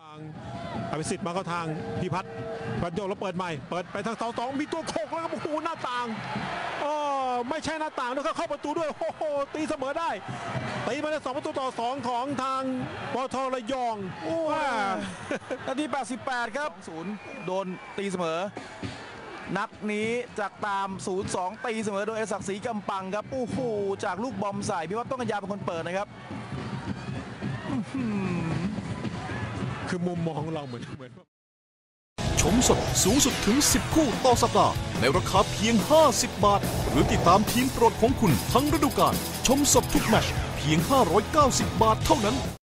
างอภิสิทธิ์มาเข้าทางพิพัฒน์โยกแล้วเปิดใหม่เปิดไปทางเสาสองมีตัวโขกแล้วครับโอ้โหหน้าต่างไม่ใช่หน้าต่างนะครับเข้าประตูด้วยโอ้โหตีเสมอได้ตีมาได้2-2ของทางปตท.ระยองนาที88ครับ0โดนตีเสมอนัดนี้จากตาม 0-2 ตีเสมอโดยศักดิ์ศรีกำปังครับโอ้โหจากลูกบอมใส่พิวัตรต้องกัญญาเป็นคนเปิดนะครับคือมุมมองของเราเหมือนชมสดสูงสุดถึง10คู่ต่อสัปดาห์ในราคาเพียง50 บาทหรือติดตามทีมโปรดของคุณทั้งฤดูกาลชมสดทุกแมตช์เพียง590 บาทเท่านั้น